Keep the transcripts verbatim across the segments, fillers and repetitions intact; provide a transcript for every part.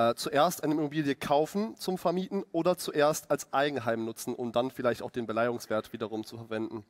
Äh, zuerst eine Immobilie kaufen zum Vermieten oder zuerst als Eigenheim nutzen, um dann vielleicht auch den Beleihungswert wiederum zu verwenden?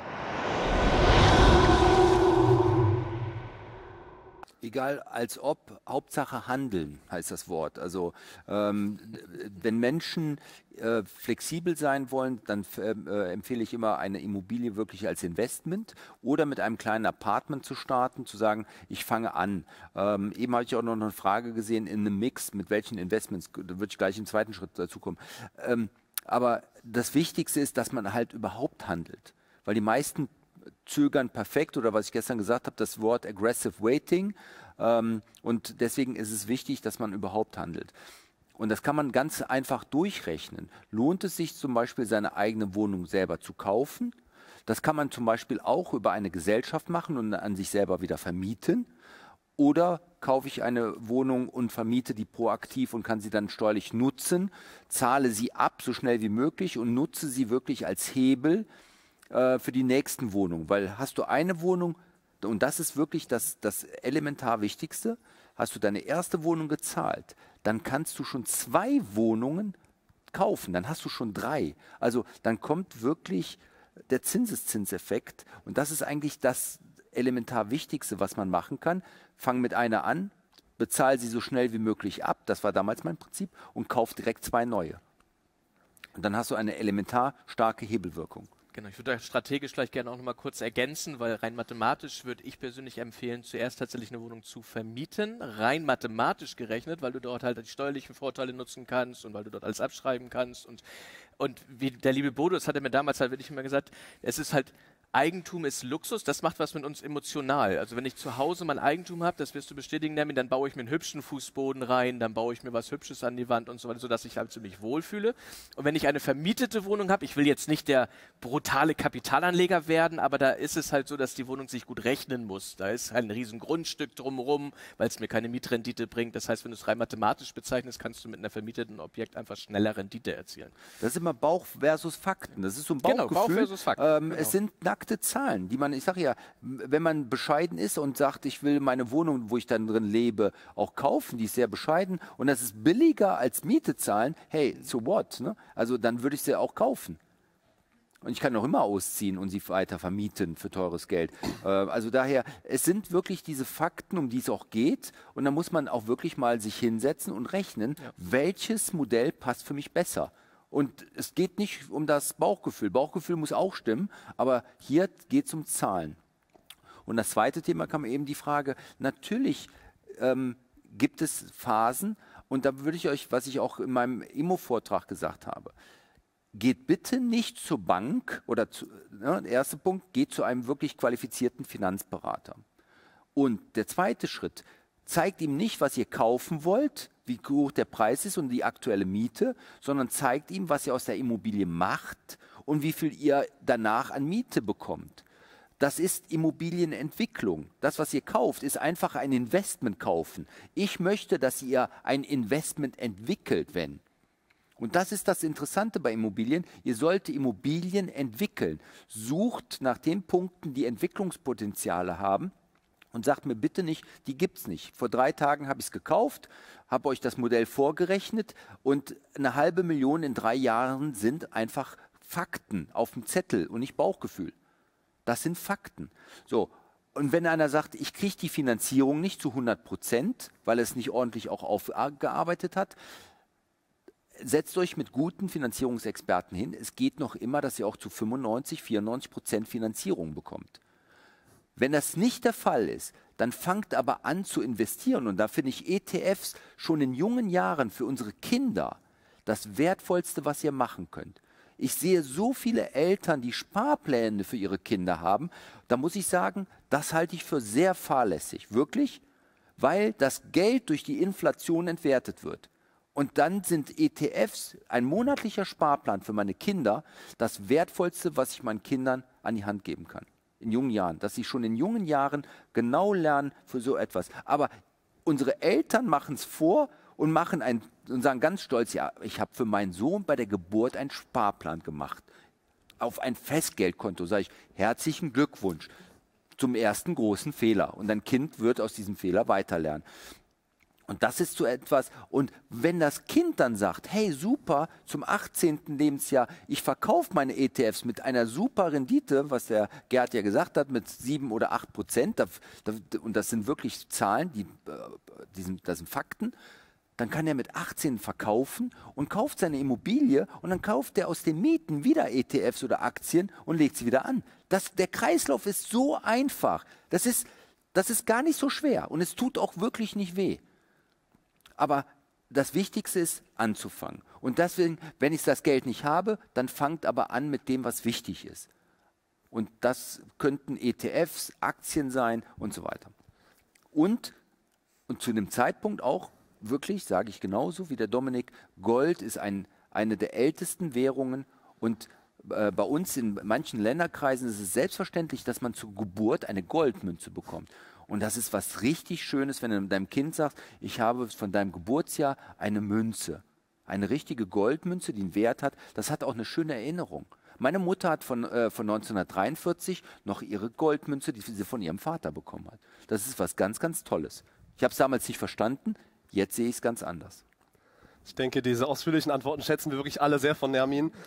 Egal, als ob, Hauptsache handeln, heißt das Wort. Also ähm, wenn Menschen äh, flexibel sein wollen, dann äh, empfehle ich immer, eine Immobilie wirklich als Investment oder mit einem kleinen Apartment zu starten, zu sagen, ich fange an. Ähm, eben habe ich auch noch eine Frage gesehen in einem Mix, mit welchen Investments, da würde ich gleich im zweiten Schritt dazu kommen. Ähm, aber das Wichtigste ist, dass man halt überhaupt handelt, weil die meisten zögern perfekt oder was ich gestern gesagt habe, das Wort Aggressive Waiting. Ähm, und deswegen ist es wichtig, dass man überhaupt handelt. Und das kann man ganz einfach durchrechnen. Lohnt es sich zum Beispiel, seine eigene Wohnung selber zu kaufen? Das kann man zum Beispiel auch über eine Gesellschaft machen und an sich selber wieder vermieten. Oder kaufe ich eine Wohnung und vermiete die proaktiv und kann sie dann steuerlich nutzen, zahle sie ab so schnell wie möglich und nutze sie wirklich als Hebel für die nächsten Wohnungen, weil hast du eine Wohnung, und das ist wirklich das, das elementar Wichtigste, hast du deine erste Wohnung gezahlt, dann kannst du schon zwei Wohnungen kaufen, dann hast du schon drei. Also dann kommt wirklich der Zinseszinseffekt und das ist eigentlich das elementar Wichtigste, was man machen kann. Fang mit einer an, bezahl sie so schnell wie möglich ab, das war damals mein Prinzip, und kauf direkt zwei neue. Und dann hast du eine elementar starke Hebelwirkung. Genau, ich würde da strategisch vielleicht gerne auch noch mal kurz ergänzen, weil rein mathematisch würde ich persönlich empfehlen, zuerst tatsächlich eine Wohnung zu vermieten, rein mathematisch gerechnet, weil du dort halt die steuerlichen Vorteile nutzen kannst und weil du dort alles abschreiben kannst. Und, und wie der liebe Bodo, das hat er mir damals halt wirklich immer gesagt, es ist halt, Eigentum ist Luxus, das macht was mit uns emotional. Also wenn ich zu Hause mein Eigentum habe, das wirst du bestätigen, Nermin, dann baue ich mir einen hübschen Fußboden rein, dann baue ich mir was Hübsches an die Wand und so weiter, sodass ich halt mich wohlfühle. Und wenn ich eine vermietete Wohnung habe, ich will jetzt nicht der brutale Kapitalanleger werden, aber da ist es halt so, dass die Wohnung sich gut rechnen muss. Da ist halt ein riesen Grundstück drumherum, weil es mir keine Mietrendite bringt. Das heißt, wenn du es rein mathematisch bezeichnest, kannst du mit einem vermieteten Objekt einfach schneller Rendite erzielen. Das ist immer Bauch versus Fakten. Das ist so ein Bauchgefühl. Genau, Bauch versus Fakten. Ähm, genau. Es sind nackte Zahlen, die man, ich sage ja, wenn man bescheiden ist und sagt, ich will meine Wohnung, wo ich dann drin lebe, auch kaufen, die ist sehr bescheiden und das ist billiger als Miete zahlen, hey, so what? Ne? Also dann würde ich sie auch kaufen. Und ich kann noch immer ausziehen und sie weiter vermieten für teures Geld. Äh, also daher, es sind wirklich diese Fakten, um die es auch geht. Und da muss man auch wirklich mal sich hinsetzen und rechnen, ja, welches Modell passt für mich besser. Und es geht nicht um das Bauchgefühl. Bauchgefühl muss auch stimmen, aber hier geht es um Zahlen. Und das zweite Thema kam eben die Frage, natürlich ähm, gibt es Phasen, und da würde ich euch, was ich auch in meinem Immo-Vortrag gesagt habe, geht bitte nicht zur Bank, oder zu, ne, der erste Punkt, geht zu einem wirklich qualifizierten Finanzberater. Und der zweite Schritt, zeigt ihm nicht, was ihr kaufen wollt, wie hoch der Preis ist und die aktuelle Miete, sondern zeigt ihm, was ihr aus der Immobilie macht und wie viel ihr danach an Miete bekommt. Das ist Immobilienentwicklung. Das, was ihr kauft, ist einfach ein Investment kaufen. Ich möchte, dass ihr ein Investment entwickelt, wenn. Und das ist das Interessante bei Immobilien. Ihr solltet Immobilien entwickeln. Sucht nach den Punkten, die Entwicklungspotenziale haben. Und sagt mir bitte nicht, die gibt es nicht. Vor drei Tagen habe ich es gekauft, habe euch das Modell vorgerechnet und eine halbe Million in drei Jahren sind einfach Fakten auf dem Zettel und nicht Bauchgefühl. Das sind Fakten. So, und wenn einer sagt, ich kriege die Finanzierung nicht zu hundert Prozent, weil es nicht ordentlich auch aufgearbeitet hat, setzt euch mit guten Finanzierungsexperten hin. Es geht noch immer, dass ihr auch zu fünfundneunzig, vierundneunzig Prozent Finanzierung bekommt. Wenn das nicht der Fall ist, dann fangt aber an zu investieren. Und da finde ich E T Fs schon in jungen Jahren für unsere Kinder das Wertvollste, was ihr machen könnt. Ich sehe so viele Eltern, die Sparpläne für ihre Kinder haben. Da muss ich sagen, das halte ich für sehr fahrlässig. Wirklich, weil das Geld durch die Inflation entwertet wird. Und dann sind E T Fs, ein monatlicher Sparplan für meine Kinder, das Wertvollste, was ich meinen Kindern an die Hand geben kann. In jungen Jahren, dass sie schon in jungen Jahren genau lernen für so etwas. Aber unsere Eltern machen es vor und machen ein, und sagen ganz stolz, ja, ich habe für meinen Sohn bei der Geburt einen Sparplan gemacht. Auf ein Festgeldkonto, sage ich, herzlichen Glückwunsch zum ersten großen Fehler. Und dein Kind wird aus diesem Fehler weiterlernen. Und das ist so etwas, und wenn das Kind dann sagt, hey super, zum achtzehnten Lebensjahr, ich verkaufe meine E T Fs mit einer super Rendite, was der Gerd ja gesagt hat, mit sieben oder acht Prozent, da, da, und das sind wirklich Zahlen, die, die sind, das sind Fakten, dann kann er mit achtzehn verkaufen und kauft seine Immobilie und dann kauft er aus den Mieten wieder E T Fs oder Aktien und legt sie wieder an. Das, der Kreislauf ist so einfach, das ist, das ist gar nicht so schwer und es tut auch wirklich nicht weh. Aber das Wichtigste ist, anzufangen. Und deswegen, wenn ich das Geld nicht habe, dann fangt aber an mit dem, was wichtig ist. Und das könnten E T Fs, Aktien sein und so weiter. Und, und zu dem Zeitpunkt auch, wirklich, sage ich genauso wie der Dominik, Gold ist ein, eine der ältesten Währungen. Und äh, bei uns in manchen Länderkreisen ist es selbstverständlich, dass man zur Geburt eine Goldmünze bekommt. Und das ist was richtig Schönes, wenn du deinem Kind sagst, ich habe von deinem Geburtsjahr eine Münze. Eine richtige Goldmünze, die einen Wert hat. Das hat auch eine schöne Erinnerung. Meine Mutter hat von, äh, von neunzehnhundertdreiundvierzig noch ihre Goldmünze, die sie von ihrem Vater bekommen hat. Das ist was ganz, ganz Tolles. Ich habe es damals nicht verstanden, jetzt sehe ich es ganz anders. Ich denke, diese ausführlichen Antworten schätzen wir wirklich alle sehr von Nermin.